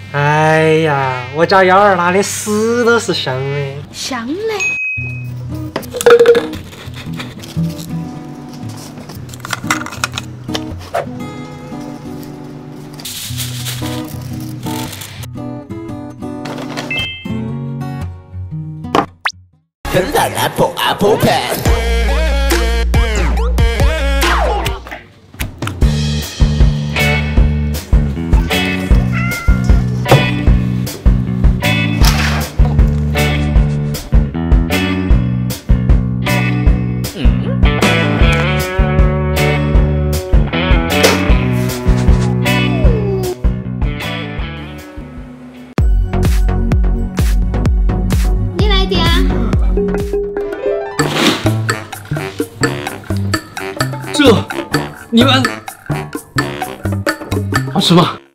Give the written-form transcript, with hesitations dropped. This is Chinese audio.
哎呀，我家幺儿拿的屎都是香的。 香嘞。 Apple pen。 你来点。 这，你们好吃吗？